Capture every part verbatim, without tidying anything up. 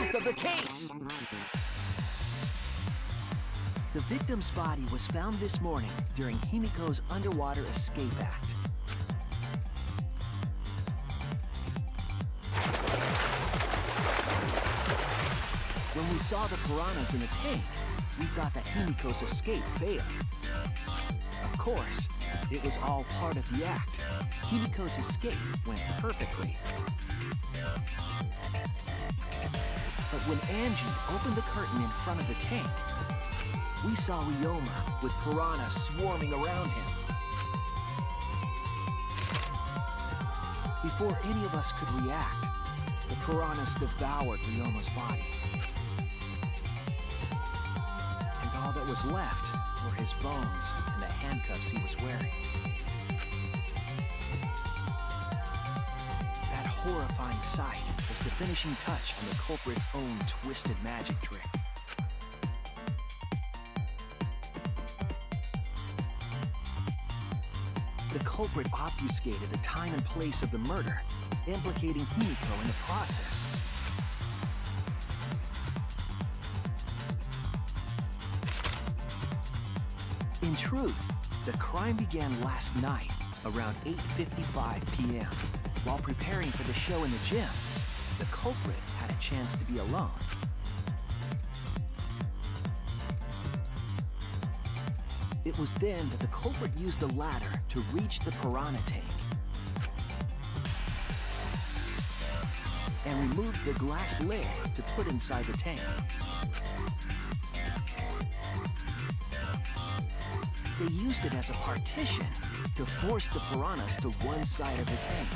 truth of the case. The victim's body was found this morning during Himiko's underwater escape act. When we saw the piranhas in the tank, we thought that Himiko's escape failed. Of course, it was all part of the act. Himiko's escape went perfectly. But when Angie opened the curtain in front of the tank, we saw Ryoma with piranhas swarming around him. Before any of us could react, the piranhas devoured Ryoma's body. And all that was left were his bones and the handcuffs he was wearing. That horrifying sight was the finishing touch on the culprit's own twisted magic trick. The culprit obfuscated the time and place of the murder, implicating Himiko in the process. In truth, the crime began last night, around eight fifty-five p m While preparing for the show in the gym, the culprit had a chance to be alone. It was then that the culprit used the ladder to reach the piranha tank and removed the glass layer to put inside the tank. They used it as a partition to force the piranhas to one side of the tank.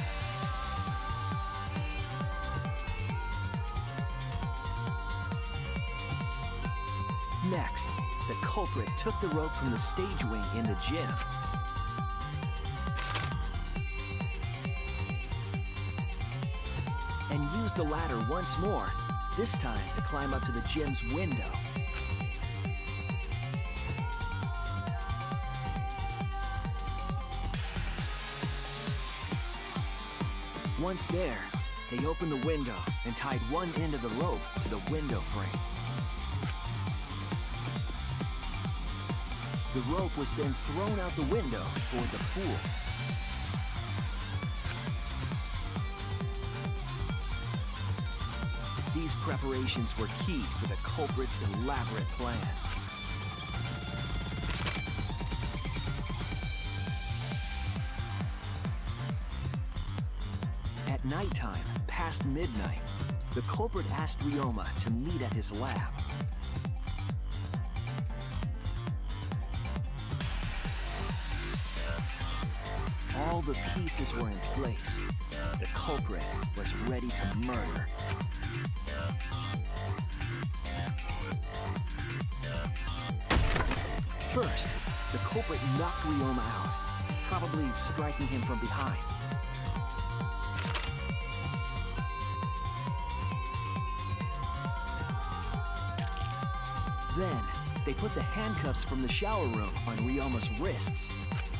Next, the culprit took the rope from the stage wing in the gym. And used the ladder once more, this time to climb up to the gym's window. Once there, they opened the window and tied one end of the rope to the window frame. The rope was then thrown out the window toward the pool. These preparations were key for the culprit's elaborate plan. At nighttime, past midnight, the culprit asked Ryoma to meet at his lab. All the pieces were in place. The culprit was ready to murder. First, the culprit knocked Ryoma out, probably striking him from behind. Then, they put the handcuffs from the shower room on Ryoma's wrists.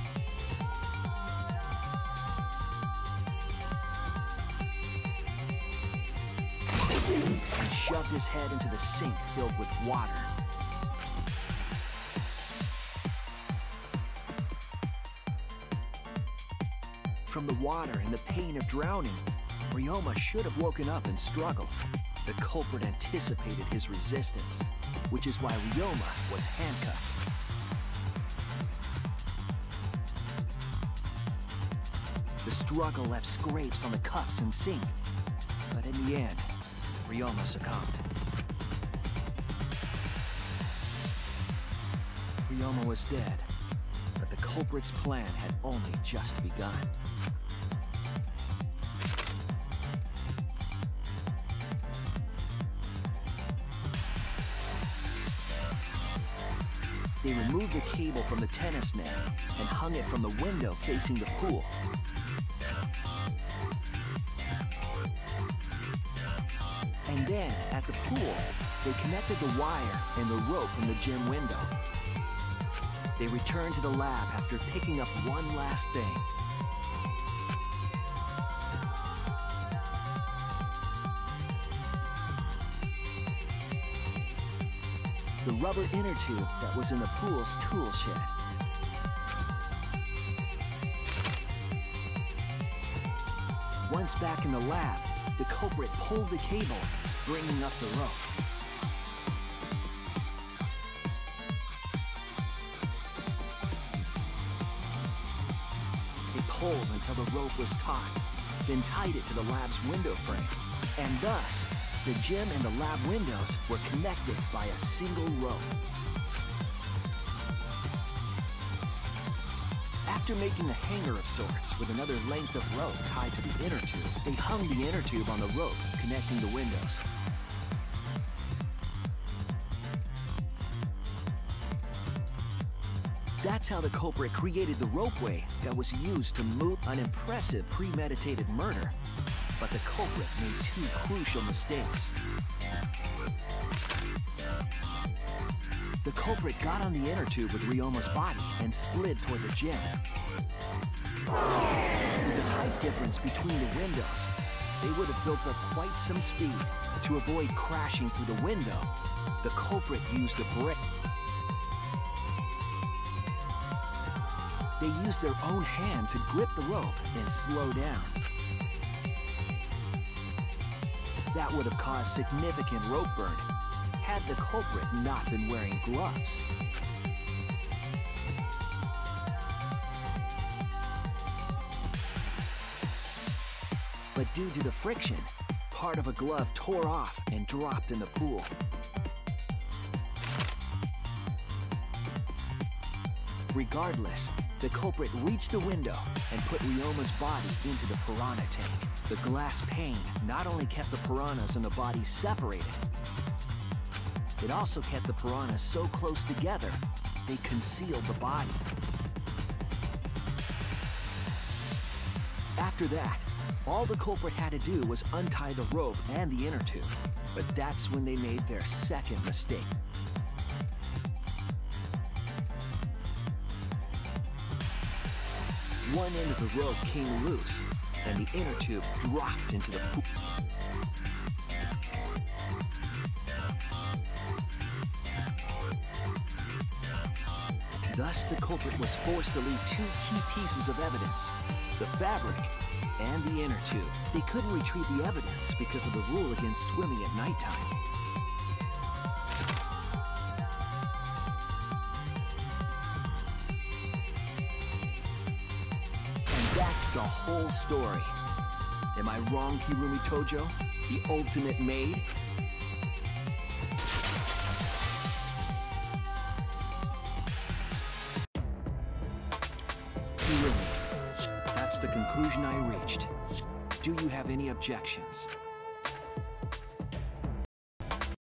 And shoved his head into the sink filled with water. From the water and the pain of drowning, Ryoma should have woken up and struggled. The culprit anticipated his resistance, which is why Ryoma was handcuffed. The struggle left scrapes on the cuffs and sink, but in the end, Ryoma succumbed. Ryoma was dead, but the culprit's plan had only just begun. They removed the cable from the tennis net and hung it from the window facing the pool. And then, at the pool, they connected the wire and the rope from the gym window. They returned to the lab after picking up one last thing. the rubber inner tube that was in the pool's tool shed. Once back in the lab, the culprit pulled the cable, bringing up the rope. They pulled until the rope was taut, then tied it to the lab's window frame. And thus, the gym and the lab windows were connected by a single rope. After making a hanger of sorts with another length of rope tied to the inner tube, they hung the inner tube on the rope connecting the windows. That's how the culprit created the ropeway that was used to moot an impressive premeditated murder. But the culprit made two crucial mistakes. The culprit got on the inner tube with Ryoma's body and slid toward the gym. With the height difference between the windows, they would have built up quite some speed. To avoid crashing through the window, the culprit used a brake. They used their own hand to grip the rope and slow down. That would have caused significant rope burn had the culprit not been wearing gloves. But due to the friction, part of a glove tore off and dropped in the pool. Regardless, the culprit reached the window and put Ryoma's body into the piranha tank. The glass pane not only kept the piranhas and the body separated, it also kept the piranhas so close together, they concealed the body. After that, all the culprit had to do was untie the rope and the inner tube. But that's when they made their second mistake. One end of the rope came loose, and the inner tube dropped into the pool. Thus, the culprit was forced to leave two key pieces of evidence, the fabric and the inner tube. They couldn't retrieve the evidence because of the rule against swimming at nighttime. That's the whole story. Am I wrong, Kirumi Tojo? The ultimate maid? Kirumi, that's the conclusion I reached. Do you have any objections?